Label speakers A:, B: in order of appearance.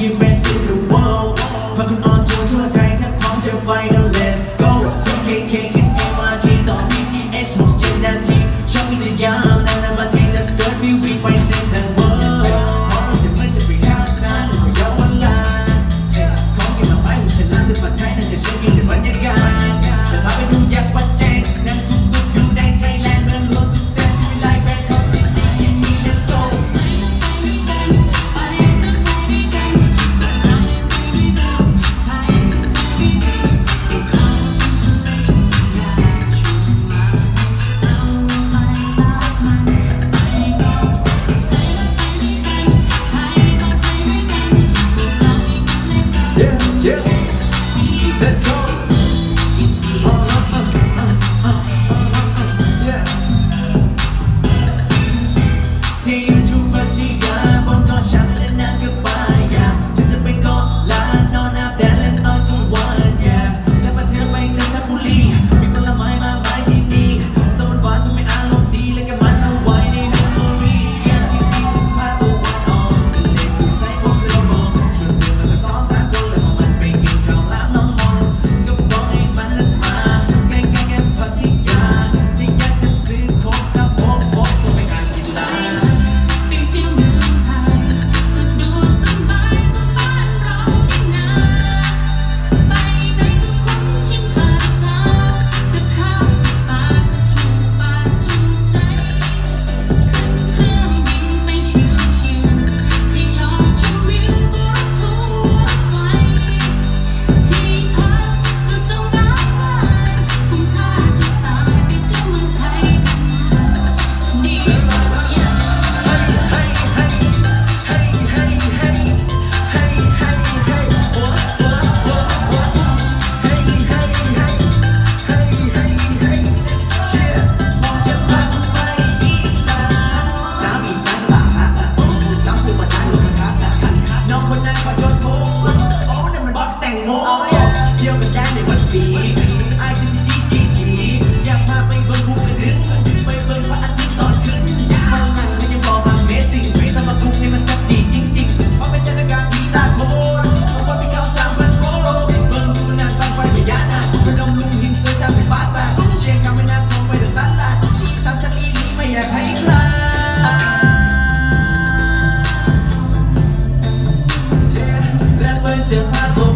A: you best in the world พาคุณออนทัวร์ทั่วไทยถ้าพร้อมจะไปก็ let's go KK ขึ้น MRT ต่อ BTS 6-7 นาทีชอบมีสยามนานามาที let's go วิววิ่งไปเส้นทางเวิร์พร้อมจะไม่จะไปข้าวสารหรือว่าเยาวราชของกินมาไปหรือฉันล้างด้วยปัจจัยน่าจะเชื่อกินในบรรยากาศจะพาไปดูยักษ์วัดแจ้งนั่งตุ๊กๆอยู่ในไทยแลนด์เมืองหลวงสุดแสนที่วิไลแบงคอกซิตี้ที่นี่ let's go Yeah, let's go. Yeah. ที่ยูทูบพัทยาบนเกาะช้างและน้ำกับปลายาหรือจะไปเกาะล้านนอนอาบแดดเล่นตอนกลางวัน Yeah และมาเที่ยวไปจันทบุรีมีผลไม้มากมายที่นี่สวรรค์หวานทำให้อารมณ์ดีและก็มันเอาไว้ในเมมโมรีที่นี่คือภาพตะวันออกทะเลสุดใสพบเรือมองชวนเดินมาก็2-3 คนเลยมันไปกินข้าวล้างน้องมองก็บอกให้มันนัดมาใกล้ๆพัทยาที่อยากจะซื้อของตามโป๊ะๆก็ไปอ่านกีฬา
B: ไปเที่ยวเมืองไทยสะดวกสบายกว่าบ้านเรานี่นาไปไหนก็คุ้นชินภาษากับข้าวกับปลาก็ถูกปากถูกใจขึ้นเครื่องบินไปชิวๆที่ชอบชมวิวบนทั่วไฟที่พักก็จะง่ายคุ้มค่าจะตายไปเที่ยวเมืองไทยกันดีกว่า
A: น้องคนนั้นขอโยนโค้ดโอ้นั่นมันบอกแต่งโมเที่ยวกันได้ในวันปีIGCGG อยากพาไปเบิ่งภูกระดึงไปเบิ่งพระอาทิตย์ตอนขึ้นมันนั่งมันยังบอก Amazing เวทมาคุกนี่มันแซ่บดีจริงๆเพราะเป็นเทศกาลที่ตาโคนวันที่เขา3,000 โบเบิ่งดูนานฟังไฟพญานาคกระดมลุงหินสวยสร้างเป็นปราสาทเชียงคำไม่นานลงไปเดินตลาดตามสักอีนี้ไม่อยากให้พลาดและเพิ่งจะพาตัว